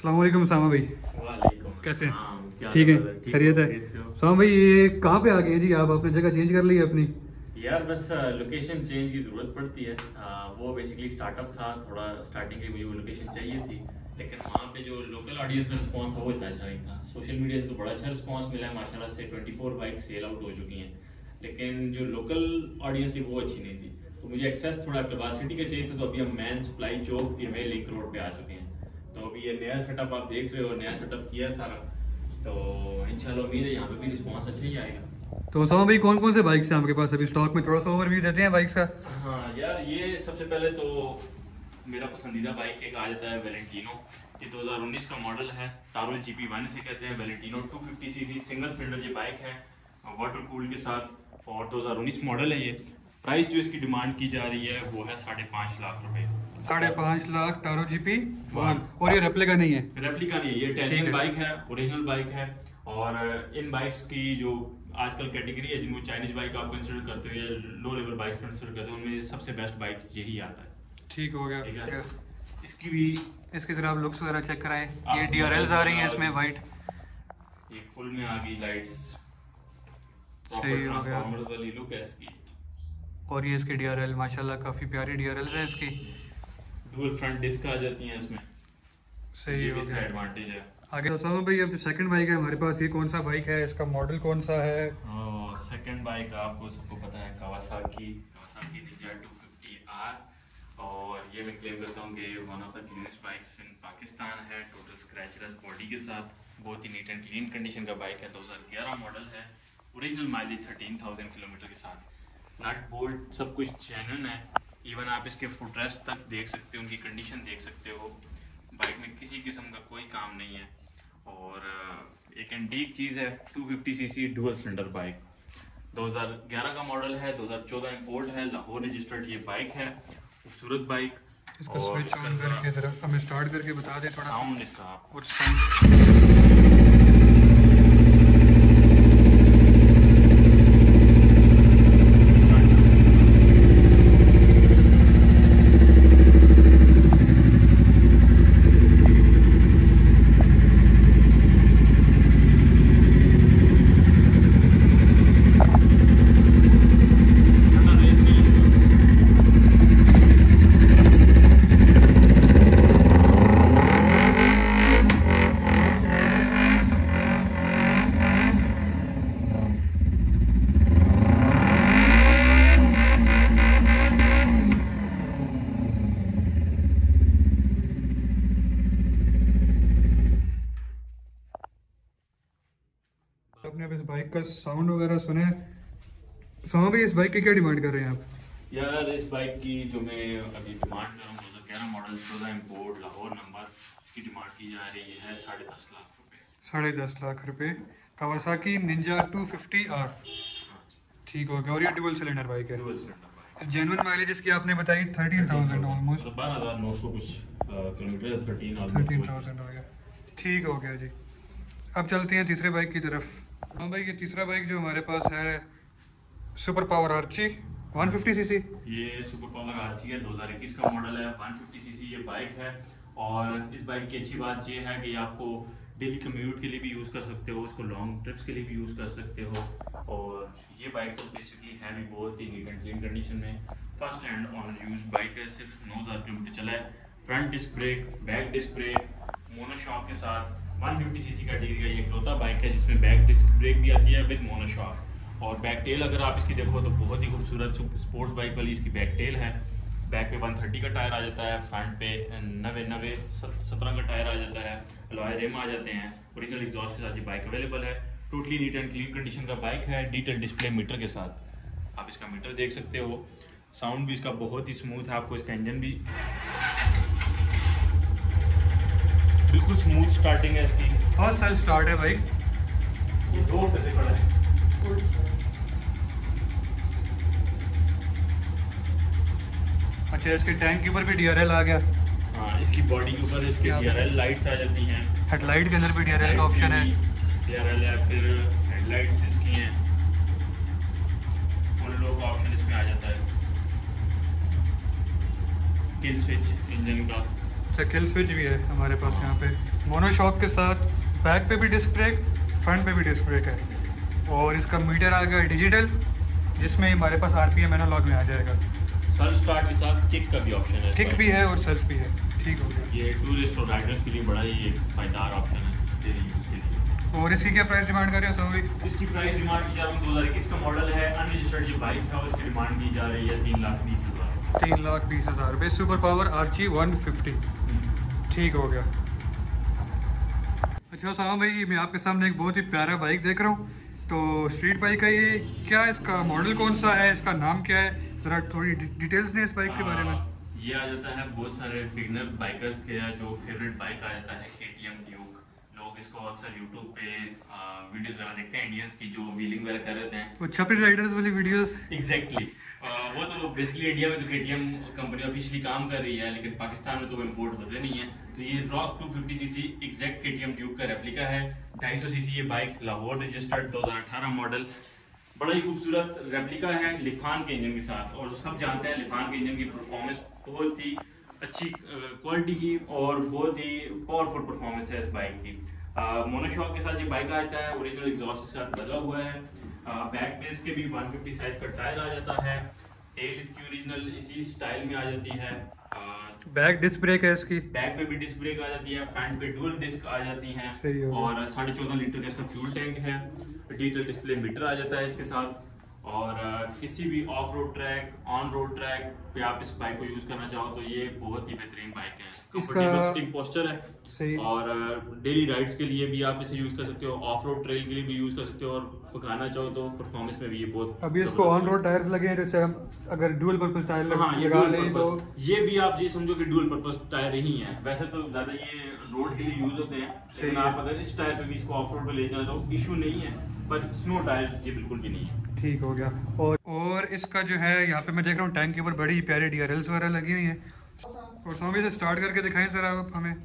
अस्सलाम वालेकुम सामा भाई। वालेकुम। कैसे हैं? क्या ठीक है, हाल है? खैरियत है। सामा भाई ये कहाँ पे आ गए हैं जी आप? आपने जगह चेंज कर ली है अपनी? यार बस लोकेशन चेंज की ज़रूरत पड़ती है। वो बेसिकली स्टार्टअप था, थोड़ा स्टार्टिंग के मुझे वो लोकेशन चाहिए थी, लेकिन वहाँ पे जो लोकल ऑडियंस का रिस्पांस था वो इतना अच्छा नहीं था। सोशल मीडिया से तो बड़ा अच्छा रिस्पांस मिला है माशाल्लाह से, 24 बाइक सेल आउट हो चुकी हैं, लेकिन जो लोकल ऑडियंस थी वो अच्छी नहीं थी। तो मुझे एक्सेस थोड़ा कैपेसिटी का चाहिए था, तो अभी हम main supply chowk PMA link road पे आ चुके हैं। तो अभी ये नया सेटअप आप देख रहे हो, नया सेटअप किया है सारा, तो इंशाल्लाह उम्मीद है यहाँ पे भी रिस्पांस अच्छा ही आएगा। तो सामा भाई कौन कौन से बाइक्स हैं आपके पास अभी स्टॉक में? थोड़ा सा ओवरव्यू देते हैं बाइक्स का। हाँ यार, ये सबसे पहले तो मेरा पसंदीदा बाइक एक आ जाता है वैलेंटिनो। ये 2019 का मॉडल है, तारो GP1 से कहते हैं। वैलेंटिनो 250cc सिंगल सिलेंडर ये बाइक है, वाटर कूल के साथ, और 2019 मॉडल है ये। प्राइस जो इसकी डिमांड की जा रही है वो है 5.5 लाख रुपए। 5.5 लाख टारो GP 1। और ये रेप्लिका नहीं है? रेप्लिका नहीं है, ये इटालियन बाइक है, ओरिजिनल बाइक है। और इन बाइक्स की जो आजकल कैटेगरी है, जिनको चाइनीज बाइक आप कंसिडर करते हो या लो लेवल बाइक्स कंसिडर करते हो, उनमें सबसे बेस्ट बाइक यही आता है। ठीक हो गया। ठीक है, इसकी भी इसकी तरह आप लुक्स वगैरह चेक कराएं। ये DRLs आ रही हैं इसमें वाइट। ये फुल में आ गई लाइट्स, सही हो गया। ट्रांसफॉर्मर्स वाली लुक है इसकी। और ये इसकी DRL माशाल्लाह काफ़ी प्यारी DRLs है इसकी। डुअल फ्रंट डिस्क आ जाती हैं इसमें, सही हो गया। एडवांटेज है। आगे तो सामा भाई अब सेकंड बाइक है हमारे पास, ये कौन सा बाइक है? इसका मॉडल कौन सा है? सेकंड बाइक आपको सबको पता है, कावासाकी निंजा 250R। और ये मैं क्लेम करता हूँ कि one of the cleanest bikes in Pakistan है, टोटल स्क्रैचलेस बॉडी के साथ, बहुत ही नीट एंड क्लीन कंडीशन का बाइक है। 2011 मॉडल है, ओरिजिनल माइलेज 13,000 किलोमीटर के साथ, नट बोल्ट सब कुछ जेन्युइन है। इवन आप इसके फुटरेस्ट तक देख सकते हो, उनकी कंडीशन देख सकते हो। बाइक में किसी किस्म का कोई काम नहीं है। और एक एंटीक चीज़ है, 250cc डुअल सिलेंडर बाइक, 2011 का मॉडल है, 2014 इंपोर्ट है, लाहौर रजिस्टर्ड ये बाइक है। खूबसूरत बाइक। इसका स्विच ऑन करके जरा हमें स्टार्ट करके बता दे थोड़ा। साउंड इसका और साउंड आपने अब इस बाइक का साउंड वगैरह सुने? सामा भाई इस बाइक की क्या डिमांड कर रहे हैं आप? यार इस बाइक की जो मैं अभी डिमांड कर रहा हूँ, 2011 मॉडल, 14 इंपोर्ट, लाहौर नंबर, इसकी डिमांड की जा रही है 10.5 लाख रुपए। 10.5 लाख रुपए। Kawasaki Ninja 250R। ठीक हो गया। और ये डुअल सिलेंडर बाइक है? Dual cylinder bike. Genuine mileage इसकी आपने बताई 13,000 ऑलमोस्ट। 12,900 कुछ किलोमीटर, 13,000 हो गया। ठीक हो गया जी। अब चलते हैं तीसरे बाइक की तरफ। हाँ भाई, ये तीसरा बाइक जो हमारे पास है, सुपर पावर आर्ची 150cc। ये सुपर पावर आर्ची है, 2021 का मॉडल है, 150cc ये बाइक है। और इस बाइक की अच्छी बात ये है कि आपको डेली कम्यूट के लिए भी यूज़ कर सकते हो, इसको लॉन्ग ट्रिप्स के लिए भी यूज़ कर सकते हो। और ये बाइक तो बेसिकली है भी बहुत ही नीट एंड क्लीन कंडीशन में, first hand on use bike है, सिर्फ 9,000 किलोमीटर चला है। Front disc brake, back disc brake, monoshock के साथ, 150cc कैटेगरी का ये इकलौता बाइक है जिसमें बैक डिस्क ब्रेक भी आती है विद मोनोशॉक। और बैक टेल अगर आप इसकी देखो तो बहुत ही खूबसूरत स्पोर्ट्स बाइक वाली इसकी बैक टेल है। बैक पे 130 का टायर आ जाता है, फ्रंट पे 17 का टायर आ जाता है, अलॉय रिम आ जाते हैं, ओरिजिनल एग्जॉस्ट के साथ ये बाइक अवेलेबल है। Totally neat and clean condition का बाइक है, डिजिटल डिस्प्ले मीटर के साथ, आप इसका मीटर देख सकते हो। साउंड भी इसका बहुत ही स्मूथ है, आपको इसका इंजन भी बिल्कुल स्मूथ स्टार्टिंग है इसकी। फर्स्ट सेल्फ स्टार्ट है बाइक। ये 2 हफ्ते से खड़ा है। अच्छा, इसके टैंक के ऊपर भी DRL आ गया। हाँ, इसकी बॉडी के ऊपर इसके DRL लाइट्स आ जाती हैं। हेडलाइट के अंदर भी DRL का ऑप्शन है। DRL है, फिर हेडलाइट्स इसकी हैं, फुल लो का ऑप्शन इसमें आ जाता है, किल स्विच इंजन का, अच्छा, किल स्विच भी है हमारे पास यहाँ पे, मोनो शॉक के साथ। बैक पे भी डिस्क ब्रेक, फ्रंट पे भी डिस्क ब्रेक है। और इसका मीटर आ गया डिजिटल, जिसमें हमारे पास आरपीएम एनालॉग में आ जाएगा। सेल्फ स्टार्ट के साथ किक का भी ऑप्शन है। किक भी है और सेल्फ भी है। ठीक हो गया। ये टूरिस्ट और राइडर्स के लिए बड़ा ही एक फायदार ऑप्शन है डेली यूज़ के लिए। और इसकी क्या प्राइस डिमांड कर रहे हैं सभी? इसकी प्राइस डिमांड की जा रही है 2021 का मॉडल है, अनरजिस्टर्ड ये बाइक है और इसकी डिमांड की जा रही है 3,20,000। 3,20,000 रुपये। सुपर पावर आर्ची 150। ठीक हो गया। अच्छा सामा भाई, मैं आपके सामने एक बहुत ही प्यारा बाइक देख रहा हूँ। तो स्ट्रीट बाइक है ये, क्या इसका मॉडल कौन सा है, इसका नाम क्या है, ज़रा थोड़ी डिटेल्स दें इस बाइक के बारे में। ये आ जाता है बहुत सारे बिगनर बाइकर्स के जो फेवरेट बाइक आ जाता है KTM ड्यूक। लोग इसको अक्सर यूट्यूब पे वीडियोस वगैरह देखते हैं इंडियंस की जो व्हीलिंग वगैरह कर रहे हैं, वो छपरी राइडर्स वाली वीडियोस। एग्जैक्टली वो तो बेसिकली इंडिया में तो KTM कंपनी ऑफिशियली काम कर रही है, लेकिन पाकिस्तान में तो वो इम्पोर्ट होते नहीं है। तो ये rock 250cc exact KTM Duke का रेप्लिका है। 250cc ये बाइक, लाहौर रजिस्टर्ड, 2018 मॉडल। बड़ा ही खूबसूरत रेप्लिका है लिफान के इंजन के साथ। और सब जानते हैं लिफान के इंजन की परफॉर्मेंस बहुत ही अच्छी क्वालिटी की और बहुत ही पावरफुल परफॉर्मेंस है इस बाइक की। मोनोशॉक के साथ ये बाइक आता है, ओरिजिनल एग्जॉस्ट के साथ लगा हुआ है। बैक में इसके भी 150 साइज का टायर आ जाता है। टेल इसकी ओरिजिनल इसी स्टाइल में आ जाती है। बैक डिस्क ब्रेक है इसकी, बैक पे भी डिस्क ब्रेक आ जाती है, फ्रंट पे डुअल डिस्क आ जाती है और 14.5 लीटर का इसका फ्यूल टैंक है। डिजिटल डिस्प्ले मीटर आ जाता है इसके साथ। और किसी भी off road track, on road track पे आप इस बाइक को यूज करना चाहो तो ये बहुत ही बेहतरीन बाइक है। कंफर्टेबल सिटिंग पोस्चर है सही। और डेली राइड्स के लिए भी आप इसे यूज कर सकते हो, ऑफ रोड ट्रेल के लिए भी यूज कर सकते हो और पकाना चाहो तो परफॉर्मेंस में भी ये बहुत। अभी इसको ऑन रोड टायर्स लगे हैं, जैसे हम अगर डुअल पर्पस टायर लगा लें तो ये भी आप ये समझो कि डुअल पर्पस टायर ही है। वैसे तो ज्यादा ये रोड के लिए यूज होते हैं, लेकिन आप अगर इस टायर पे भी इसको ऑफ रोड पे ले जाओ तो इशू नहीं है, पर स्नो टायर्स ये बिल्कुल भी नहीं है। ठीक हो गया। और इसका जो है यहाँ पे मैं देख रहा हूँ टैंक के ऊपर बड़ी प्यारी DRLs वगैरह लगी हुई हैं। और स्वामी से स्टार्ट करके दिखाएं सर आप हमें।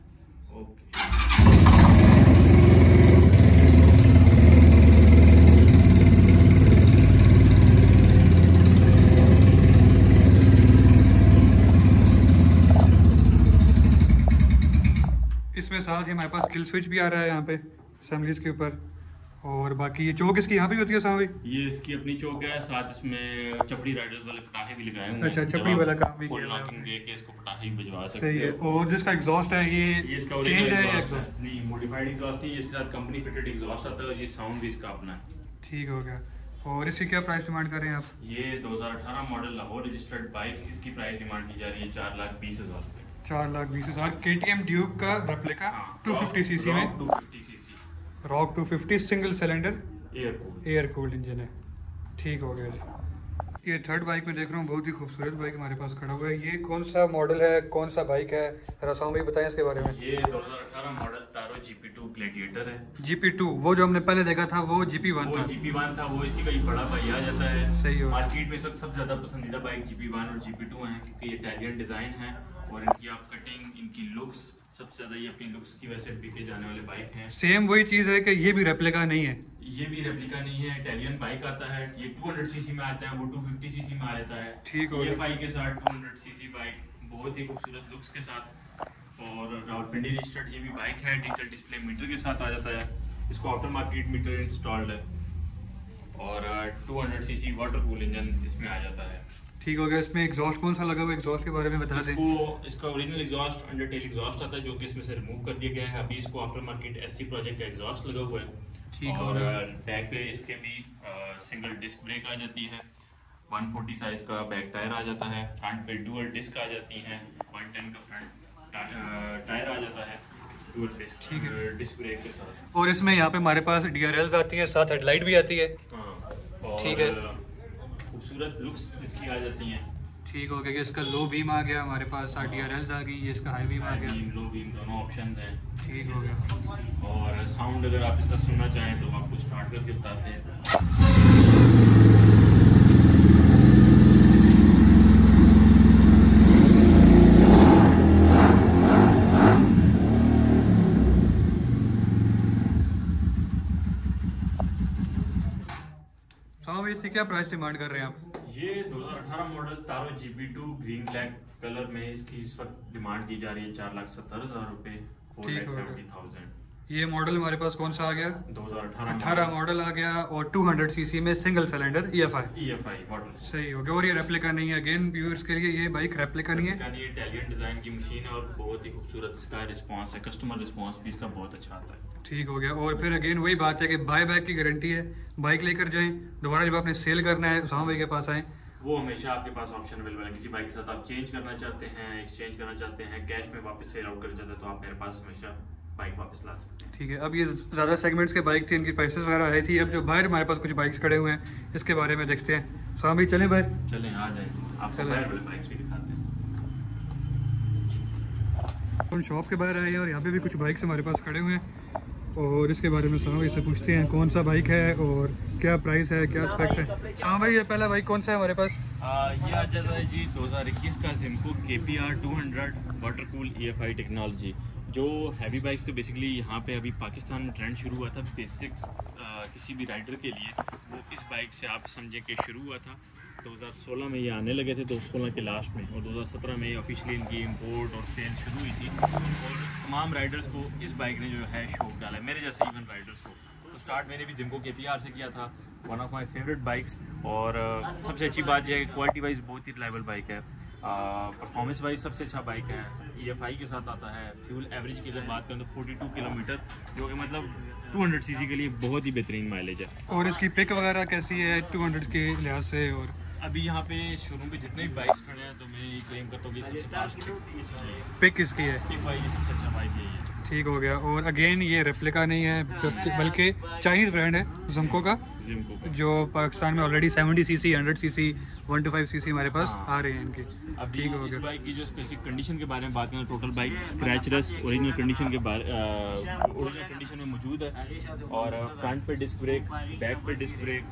इसमें साथ ही हमारे पास किल स्विच भी आ रहा है यहाँ पे असेंबलीज के ऊपर। और बाकी ये चौक इसकी यहाँ पे होती है साहब भाई? ये इसकी अपनी चौक है, साथ इसमें चपड़ी राइडर्स वाले पटाखे भी लगाए हुए हैं। अच्छा, चपड़ी वाला काम भी किया हुआ है, दे के इसको पटाखे भी बजवा सकते सही है। और जिसका एग्जॉस्ट है ये इसका चेंज है या एग्जॉस्ट नहीं, मॉडिफाइड एग्जॉस्ट है। इसके साथ कंपनी फिटेड एग्जॉस्ट आता है और ये साउंड भी इसका अपना है। ठीक हो गया। और इसकी क्या प्राइस डिमांड कर रहे हैं आप? ये 2018 मॉडल लाहौर रजिस्टर्ड बाइक, इसकी प्राइस डिमांड की जा रही है 4,20,000 रुपए। 4,20,000 KTM ड्यूक का रेप्लिका 250cc में, 250cc rock 250 single cylinder air cooled engine है। ठीक हो गया जी। ये थर्ड बाइक में देख रहा हूँ, बहुत ही खूबसूरत बाइक हमारे पास खड़ा हुआ है। ये कौन सा मॉडल है, कौन सा बाइक है, रसाम भाई बताएं इसके बारे में। ये 2018 मॉडल तारो GP2 ग्लैडिएटर है। GP2 वो जो हमने पहले देखा था वो GP1 था। GP1 था, वो इसी का ही बड़ा भाई आ जाता है। सही हो। मार्केट में सबसे ज्यादा पसंदीदा बाइक GP1 और GP2 है, क्योंकि ये इटालियन डिजाइन है और इनकी आप कटिंग, इनकी लुक्स, सबसे ज्यादा ये अपनी लुक्स की वजह से बिके जाने वाले बाइक हैं। सेम वही चीज है कि ये भी रेप्लिका नहीं है, ये भी रेप्लिका नहीं है, इटालियन बाइक आता है। ये 200cc में आता है, वो 250cc में आ जाता है। ठीक हो गया। EFI के साथ 200cc बाइक, बहुत ही खूबसूरत लुक्स के साथ। और रावलपिंडी रजिस्टर्ड ये भी बाइक है, डिजिटल डिस्प्ले मीटर के साथ आ जाता है। इसको आफ्टर मार्केट मीटर इंस्टॉल्ड है और 200cc वाटर कूल इंजन इसमें आ जाता है। ठीक हो गया। इसमें एग्जॉस्ट कौन सा लगा हुआ है, एग्जॉस्ट के बारे में बता दें। इसका ओरिजिनल एग्जॉस्ट अंडरटेल एग्जॉस्ट आता है, जो कि इसमें से रिमूव कर दिया गया है। अभी इसको आफ्टर मार्केट SC प्रोजेक्ट का एग्जॉस्ट लगा हुआ है। ठीक और बैक पे इसके भी सिंगल डिस्क ब्रेक आ जाती है। 140 साइज का बैक टायर आ जाता है। फ्रंट पे डुअल डिस्क आ जाती है। 110 का फ्रंट टायर आ जाता है डुअल डिस्क, डिस्क ब्रेक के साथ। और इसमें यहाँ पे हमारे पास DRLs आती है, साथ हेडलाइट भी आती है। ठीक है, खूबसूरत लुक्स इसकी आ जाती हैं। ठीक हो गया कि इसका लो बीम आ गया हमारे पास, साथ DRLs आ गई, ये इसका हाई बीम आ गया। लो बीम दोनों ऑप्शन हैं। ठीक हो गया। और साउंड अगर आप इसका सुनना चाहें तो आपको स्टार्ट करके बताते हैं। इसकी क्या प्राइस डिमांड कर रहे हैं आप? ये 2018 मॉडल तारो GP2 ग्रीन ब्लैक कलर में इसकी इस वक्त डिमांड की जा रही है 4,70,000 रुपए, 4,70,000। ये मॉडल हमारे पास कौन सा आ गया? 2018 मॉडल आ गया और 200 सीसी में सिंगल सिलेंडर EFI मॉडल। सही हो गया। और ये रेप्लिका नहीं है, अगेन व्यूअर्स के लिए ये बाइक रेप्लिका नहीं है, ये इटालियन डिजाइन की मशीन है और बहुत ही खूबसूरत इसका रिस्पांस है, कस्टमर रिस्पांस भी इसका बहुत अच्छा आता है। ठीक हो गया। और फिर अगेन वही बात है कि बाय बैक की गारंटी है, बाइक लेकर जाएं, दोबारा जब आपने सेल करना है उसामा भाई के पास आएँ, वो हमेशा आपके पास ऑप्शन अवेलेबल है। किसी बाइक के साथ आप चेंज करना चाहते हैं, एक्सचेंज करना चाहते हैं, कैश में वापस सेल आउट करना चाहते हैं, तो आप मेरे पास हमेशा बाइक वापस ला सकते हैं। ठीक है। अब ये ज़्यादा सेगमेंट्स के बाइक थी, इनकी प्राइसेस वगैरह आई थी। अब जो बाहर हमारे पास कुछ बाइक्स खड़े हुए हैं इसके बारे में देखते हैं। उसामा भाई चलें बाहर? चलें, आ जाएं, आपको बाहर वाले बाइक्स भी दिखाते हैं। हम शॉप के बाहर आए हैं और यहाँ पे भी कुछ बाइक्स हमारे पास खड़े हुए हैं और इसके बारे में उसामा भाई से पूछते हैं कौन सा बाइक है और क्या प्राइस है, क्या स्पेक्स है। उसामा भाई ये पहला बाइक कौन सा है हमारे पास? ये आ जाता है जी 2021 का जिम्को KPR 200 water cool EFI technology. जो हैवी बाइक्स तो बेसिकली यहाँ पे अभी पाकिस्तान में ट्रेंड शुरू हुआ था बेसिक किसी भी राइडर के लिए, वो इस बाइक से आप समझें कि शुरू हुआ था। 2016 में ये आने लगे थे, 2016 के लास्ट में, और 2017 में ऑफिशियली इनकी इंपोर्ट और सेल शुरू हुई थी और तमाम राइडर्स को इस बाइक ने जो है शौक डाला है, मेरे जैसे इवन राइडर्स को। तो स्टार्ट मैंने भी जिम्को KPR से किया था, one of my favourite bikes. और सबसे अच्छी बात यह है कि क्वालिटी वाइज बहुत ही रिलायबल बाइक है, परफॉर्मेंस वाइज सबसे अच्छा बाइक है, EFI के साथ आता है। फ्यूल एवरेज की अगर बात करें तो 42 किलोमीटर, जो कि मतलब 200 सीसी के लिए बहुत ही बेहतरीन माइलेज है। और इसकी पिक वगैरह कैसी है 200 के लिहाज से? और अभी यहाँ पे शोरूम पे जितने भी बाइक्स खड़े हैं तो मैं ये क्लेम करता हूँ कि सबसे फास्ट पिक इसकी है, एक बाइक की सबसे अच्छा बाइक यही है। ठीक हो गया। और अगेन ये रेप्लिका नहीं है बल्कि चाइनीज़ ब्रांड है जिम्को का, जो पाकिस्तान में ऑलरेडी 70 सीसी, 100 सीसी, 125 सीसी हमारे पास आ रहे हैं इनके। अब ठीक हो इस गया। बाइक की जो स्पेसिफिक कंडीशन के बारे में बात करें, total bike scratchless original condition के ओरिजिनल कंडीशन में मौजूद है। और फ्रंट पे डिस्क ब्रेक, बैक पे डिस्क ब्रेक,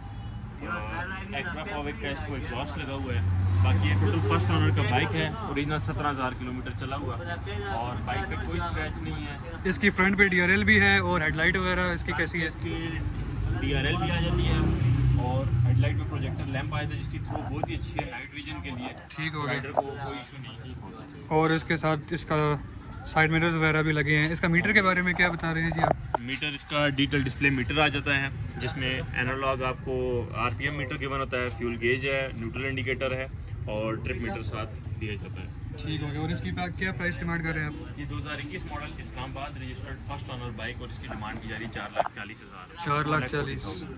एक्ट्राफॉविक का इसको एग्जॉस्ट लगा हुआ है। बाकी ये टोटल फर्स्ट ओनर का बाइक है, ओरिजिनल 17,000 किलोमीटर चला हुआ और बाइक पे कोई स्क्रैच नहीं है। इसकी फ्रंट पे DRL भी है और हेडलाइट वगैरह इसकी कैसी है? इसकी DRL भी आ जाती है और हेडलाइट में प्रोजेक्टर लैंप आया था जिसकी थ्रो बहुत ही अच्छी है नाइट विजन के लिए। ठीक हो राइडर गया। को कोई इशू नहीं होता। और इसके साथ इसका साइड मिरर्स वगैरह भी लगे हैं। इसका मीटर के बारे में क्या बता रहे हैं जी आप? मीटर इसका डिजिटल डिस्प्ले मीटर आ जाता है, जिसमें एनालॉग आपको RPM मीटर गिवन होता है, फ्यूल गेज है, न्यूट्रल इंडिकेटर है और ट्रिप मीटर साथ दिया जाता है। ठीक हो गया। और इसकी क्या प्राइस डिमांड कर रहे हैं आप? ये 2021 model Islamabad registered first owner bike और इसकी डिमांड की जा रही है 4,40,000। 4,40,000।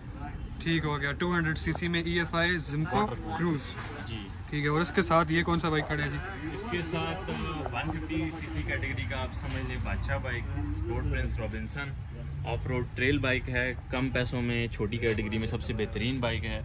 ठीक हो गया। 200 सीसी में EFI जिम्को क्रूज। जी ठीक है। और इसके साथ ये कौन सा बाइक खड़ा है जी? इसके साथ 150 सीसी कैटेगरी का आप समझ लें बादशाह bike, road Prince Robinson off road trail bike है, कम पैसों में छोटी कैटेगरी में सबसे बेहतरीन बाइक है।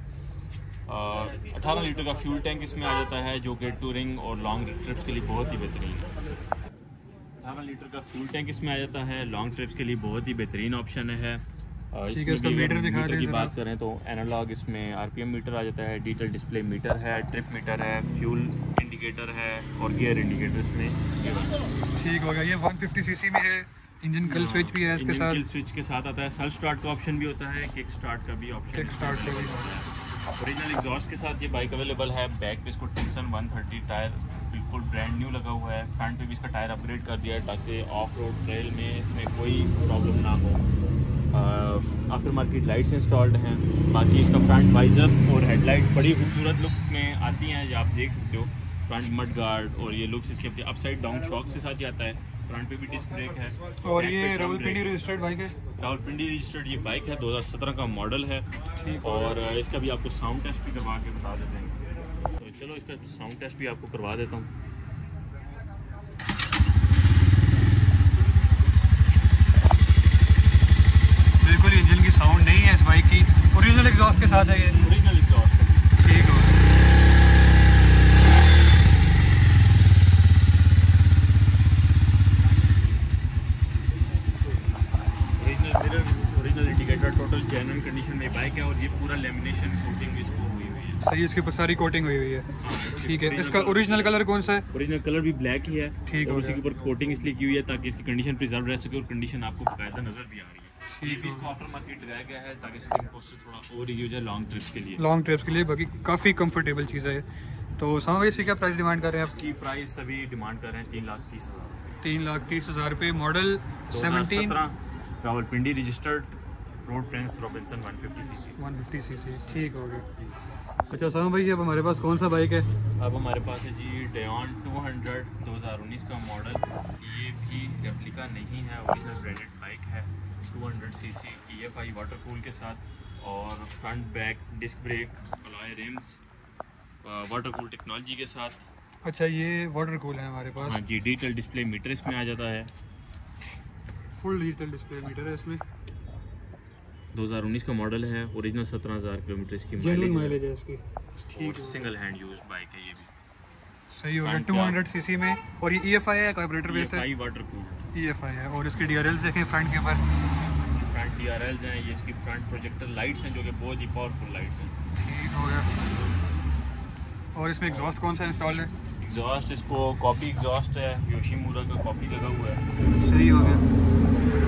18 लीटर का फ्यूल टैंक इसमें आ जाता है, जो कि टूरिंग और लॉन्ग ट्रिप्स के लिए बहुत ही बेहतरीन है। 18 लीटर का फ्यूल टैंक इसमें आ जाता है, लॉन्ग ट्रिप्स के लिए बहुत ही बेहतरीन ऑप्शन है। ठीक है। इसका मीटर दिखा मीटर दें की जरा। बात करें तो एनालॉग इसमें RPM मीटर आ जाता है, डिजिटल डिस्प्ले मीटर है, ट्रिप मीटर है, फ्यूल इंडिकेटर है और गियर इंडिकेटर इसमें। ठीक हो गया। ये 150 सीसी में है, इंजन किल स्विच भी है इसके साथ। किल स्विच के साथ आता है, सेल्फ स्टार्ट का ऑप्शन भी होता है, किक स्टार्ट का भी ऑप्शन। किक स्टार्ट का भी। ओरिजिनल एग्जॉस्ट के साथ ये बाइक अवेलेबल है। बैक पे इसको टिम्सन 130 टायर बिल्कुल ब्रांड न्यू लगा हुआ है। फ्रंट पे भी इसका टायर अपग्रेड कर दिया है ताकि ऑफ रोड ट्रेल में इसमें कोई प्रॉब्लम ना हो। आफ्टर मार्केट लाइट्स इंस्टॉल्ड हैं। बाकी इसका फ्रंट वाइजर और हेडलाइट बड़ी खूबसूरत लुक में आती हैं, जो आप देख सकते हो। फ्रंट मड गार्ड और ये लुक्स इसके अपसाइड डाउन शॉक से साथ ही आता है। फ्रंट पे भी डिस्क ब्रेक है। और ये रावलपिंडी रजिस्टर्ड बाइक है? रावलपिंडी रजिस्टर्ड ये बाइक है, 2017 का मॉडल है। और इसका भी आपको साउंड टेस्ट भी करवा के बता देते हैं। तो चलो इसका साउंड टेस्ट भी आपको करवा देता हूँ। बिल्कुल इंजन की साउंड नहीं है इस बाइक की। ओरिजिनल एग्जॉस्ट के साथ है ये? ओरिजिनल एग्जॉस्ट है। ठीक हो। Original indicator, total genuine condition में बाइक है और ये पूरा लेमिनेशन कोटिंग इसको हुई हुई है। सही, इसके ऊपर सारी कोटिंग हुई हुई है। हाँ, ठीक है। इसका ओरिजिनल कलर कौन सा है? ओरिजिनल कलर भी ब्लैक ही है। ठीक और हो उसी गया। के ऊपर कोटिंग इसलिए की हुई है ताकि इसकी कंडीशन प्रिजर्व रह सके और कंडीशन आपको बाकायदा नजर भी आ रही है। ये भी इसको आफ्टर मार्केट लगाया गया है ताकि सिटिंग पोस्टर थोड़ा और इजी हो जाए लॉन्ग ट्रिप्स के लिए। लॉन्ग ट्रिप्स के लिए बाकी काफ़ी कंफर्टेबल चीज़ है ये। तो सामा भाई इसकी क्या प्राइस डिमांड कर रहे हैं आप? इसकी प्राइस अभी डिमांड कर रहे हैं 3,30,000। 3,30,000 रुपये। Model 17 Rawalpindi registered, road Prince Robinson 150 CC. ठीक हो गया। अच्छा सामा भाई अब हमारे पास कौन सा बाइक है? अब हमारे पास है जी डेयॉन 200 2019 का मॉडल। ये भी रेप्लिका नहीं है, ओरिजिनल ब्रांडेड बाइक है। 200 सीसी EFI वाटर कूल के साथ और front back disc brake alloy rims water cool technology के साथ। अच्छा ये वाटर कूल है हमारे पास? हाँ जी, डिजिटल डिस्प्ले मीटर इसमें आ जाता है। फुल डिजिटल डिस्प्ले मीटर है इसमें। 2019 का मॉडल है, ओरिजिनल 17,000 किलोमीटर इसकी माइलेज है इसकी। ठीक, सिंगल हैंड यूज बाइक है ये भी। सही हो गया। 200 सीसी में। और ये EFI है, कार्बोरेटर बेस्ड है? वाटर कूल EFI है। और इसके DRLs देखें फ्रंट के ऊपर। फ्रंट DRLs हैं, ये इसकी फ्रंट प्रोजेक्टर लाइट्स हैं जो कि बहुत ही पावरफुल लाइट्स हैं। ठीक हो गया। और इसमें एग्जॉस्ट कौन सा इंस्टॉल है? एग्जॉस्ट इसको कॉपी एग्जॉस्ट है, योशीमुरा का कॉपी लगा हुआ है। सही हो गया।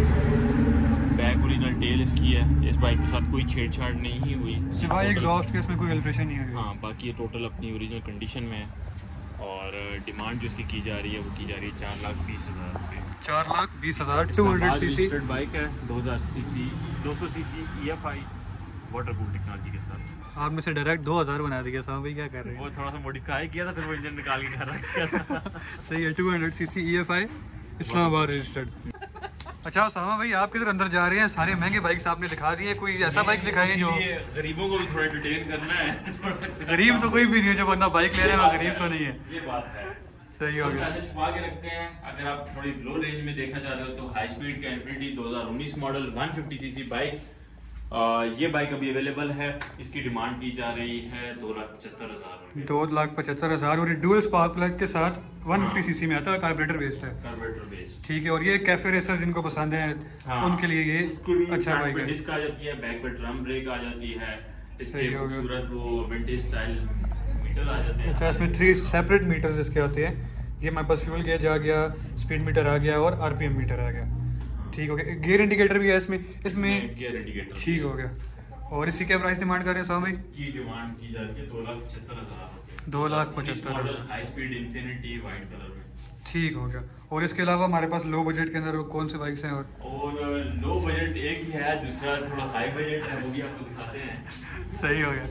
बैक ओरिजिनल टेल इसकी है। इस बाइक के साथ कोई छेड़छाड़ नहीं हुई सिवाय एग्जॉस्ट के, इसमें कोई अल्ट्रेशन नहीं हुई। हाँ, बाकी ये टोटल अपनी ओरिजिनल कंडीशन में है। और डिमांड जो इसकी की जा रही है वो की जा रही है 4,20,000 रुपये। 4,20,000। 200 सीसी बाइक है, 2000 CC 200 CC EFI water cool technology के साथ। आपने से डायरेक्ट 2,000 बना दिया। सामा भाई क्या कर रहे हैं? वो थोड़ा सा मॉडिफाई किया था, फिर वो इंजन निकाल के घर रख दिया था। सही है। 200 सीसी EFI इस्लामाबाद रजिस्टर्ड। अच्छा सामा भाई आप किधर अंदर जा रहे हैं? सारे महंगे बाइक्स आपने दिखा दिए, कोई ऐसा बाइक दिखाइए जो गरीबों को भी थोड़ा एंटरटेन करना है। गरीब तो कोई भी नहीं है, जब बंदा बाइक ले रहे हैं वो गरीब तो नहीं है। ये बात है। सही हो गया। छुपा के रखते हैं। अगर आप थोड़ी लो रेंज में देखना चाहते हो तो हाई स्पीड का इन्फिनिटी 2019 मॉडल 150 सीसी बाइक, ये बाइक अभी अवेलेबल है। इसकी डिमांड की जा रही है 2,75,000 2,75,000। और ये डुअल स्पार्क प्लग के साथ 150 सीसी में आता है, कार्बोरेटर बेस्ड है। Carburetor based. ठीक है। और ये कैफे रेसर जिनको पसंद है उनके लिए ये अच्छा बाइक है। डिस्क आ जाती है, बैक पे ड्रम ब्रेक आ जाती है, सही हो गया। खूबसूरत वो विंटेज स्टाइल मीटर आ जाते हैं। अच्छा इसमें 3 सेपरेट मीटर्स इसके होते हैं। ये हमारे पास फ्यूल गेज आ गया, स्पीड मीटर आ गया और RPM मीटर आ गया। ठीक हो गया। गियर इंडिकेटर भी है इसमें गियर इंडिकेटर। ठीक हो गया। और इसकी क्या प्राइस डिमांड कर रहे हैं साहब भाई? की डिमांड की जाती है 2,75,000। 2,75,000 high speed infinity white colour में। ठीक हो गया। और इसके अलावा हमारे पास लो बजट के अंदर कौन से बाइक्स हैं? और लो बजट एक ही है, दूसरा थोड़ा हाई बजट है, वो भी आपको दिखाते हैं। सही हो गया।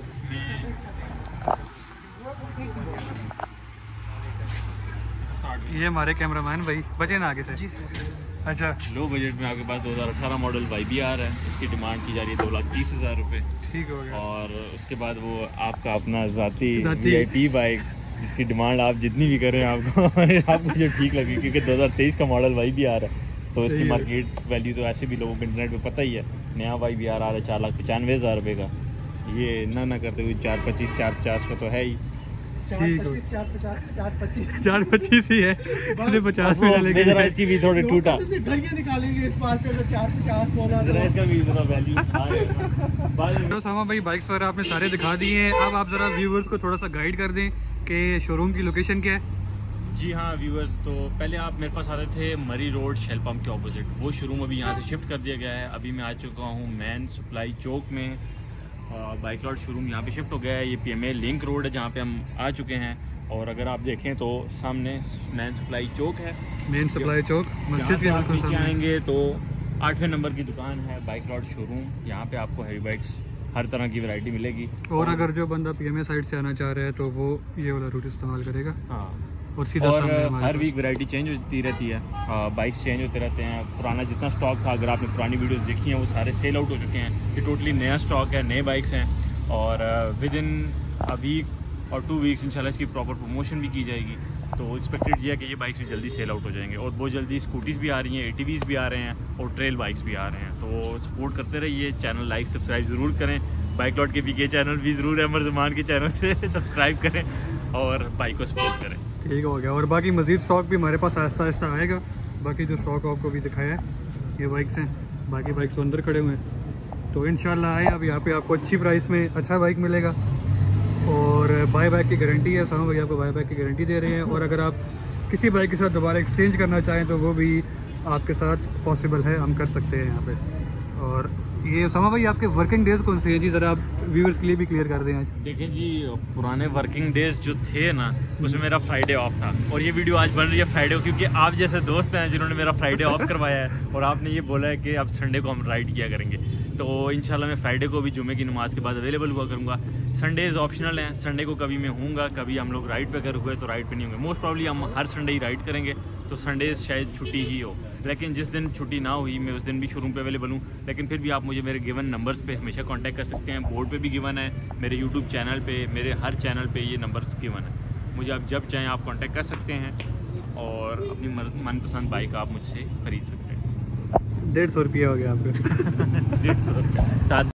ये हमारे कैमरामैन भाई बचे ना आगे से। अच्छा लो बजट में आपके पास 2018 मॉडल YBR है। इसकी डिमांड की जा रही है 2,30,000 रुपये। ठीक हो गया। और उसके बाद वो आपका अपना ज़ाती VIP बाइक जिसकी डिमांड आप जितनी भी करें आपको जो ठीक लगे, क्योंकि 2023 का मॉडल YBR है तो इसकी मार्केट वैल्यू तो ऐसे भी लोगों को इंटरनेट पे पता ही है। नया YBR आ रहा है 4,95,000 रुपये का। ये ना करते हुए 4,25,000 4,50,000 का तो है ही। ठीक हो। 4,25,000 ही है, 50 में डालेंगे। जरा इसकी भी थोड़ी टूटा निकालेंगे इस बार पे तो 4,50 बोला जरा इसका भी थोड़ा वैल्यू। तो सामा भाई बाइक्स वगैरह आपने सारे दिखा दिए हैं। अब आप ज़रा व्यूवर्स को थोड़ा सा गाइड कर दें कि शोरूम की लोकेशन क्या है। जी हाँ व्यूअर्स, तो पहले आप मेरे पास आते थे मरी रोड शेल पंप के ऑपोजिट, वो शोरूम अभी यहाँ से शिफ्ट कर दिया गया है। अभी मैं आ चुका हूँ मैन सप्लाई चौक में, बाइक लॉट शोरूम यहाँ पे शिफ्ट हो गया है। ये PMA लिंक रोड है जहाँ पे हम आ चुके हैं। और अगर आप देखें तो सामने मैन सप्लाई चौक है, मेन सप्लाई चौक मस्जिद के आप नीचे आएंगे तो 8वें नंबर की दुकान है बाइक लॉट शोरूम। यहाँ पे आपको हैवी बाइक्स हर तरह की वैरायटी मिलेगी। और अगर जो बंदा PMA साइड से आना चाह रहा है तो वो ये वाला रूट इस्तेमाल करेगा। हाँ, और सीधा और सामने हर वीक वैरायटी चेंज होती रहती है, बाइक्स चेंज होते रहते हैं। पुराना जितना स्टॉक था, अगर आपने पुरानी वीडियोस देखी हैं वो सारे सेल आउट हो चुके हैं। ये टोटली नया स्टॉक है, नए बाइक्स हैं। और विद इन अ वीक और 2 वीक्स इंशाल्लाह इसकी प्रॉपर प्रमोशन भी की जाएगी। तो एक्सपेक्टेड ये है कि ये बाइक्स भी जल्दी सेल आउट हो जाएंगे। और बहुत जल्दी स्कूटीज़ भी आ रही हैं, ATVs भी आ रहे हैं और ट्रेल बाइक्स भी आ रहे हैं। तो सपोर्ट करते रहिए, चैनल लाइक सब्सक्राइब ज़रूर करें। बाइक लॉट के PK चैनल भी ज़रूर है, मरज़मान के चैनल से सब्सक्राइब करें और बाइक को सपोर्ट करें। ठीक हो गया। और बाकी मज़ीद स्टॉक भी हमारे पास आहिस्ता आहिस्ता आएगा। बाकी जो स्टॉक आपको भी दिखाया है ये बाइक्स हैं, बाकी बाइक्स तो अंदर खड़े हुए हैं। तो इंशाल्लाह आए, अब यहाँ पे आपको अच्छी प्राइस में अच्छा बाइक मिलेगा और बाय बैक की गारंटी है। सामा भाई आपको बाय बैक की गारंटी दे रहे हैं। और अगर आप किसी बाइक के साथ दोबारा एक्सचेंज करना चाहें तो वो भी आपके साथ पॉसिबल है, हम कर सकते हैं यहाँ पे। और ये समा भाई आपके वर्किंग डेज कौन से हैं जी, ज़रा आप व्यूअर्स के लिए भी क्लियर कर दें आज। देखिए जी, पुराने वर्किंग डेज जो थे ना, उसमें मेरा फ्राइडे ऑफ था और ये वीडियो आज बन रही है फ्राइडे, क्योंकि आप जैसे दोस्त हैं जिन्होंने मेरा फ्राइडे ऑफ करवाया है और आपने ये बोला है कि अब संडे को हम राइड किया करेंगे। तो इंशाल्लाह मैं फ्राइडे को भी जुमे की नमाज़ के बाद अवेलेबल हुआ करूँगा। संडेज़ ऑप्शनल हैं, संडे को कभी मैं हूँगा, कभी हम लोग राइड पे अगर हुए तो राइड पे नहीं होंगे। मोस्ट प्रॉब्ली हम हर संडे ही राइड करेंगे, तो संडेज़ शायद छुट्टी ही हो, लेकिन जिस दिन छुट्टी ना हुई मैं उस दिन भी शोरूम पे अवेलेबल हूँ। लेकिन फिर भी आप मुझे मेरे गिवन नंबर्स पे हमेशा कांटेक्ट कर सकते हैं। बोर्ड पे भी गिवन है, मेरे यूट्यूब चैनल पे, मेरे हर चैनल पे ये नंबर्स गिवन है। मुझे आप जब चाहें आप कांटेक्ट कर सकते हैं और अपनी मनपसंद बाइक आप मुझसे खरीद सकते हैं। 150 रुपया हो गया आपका। 150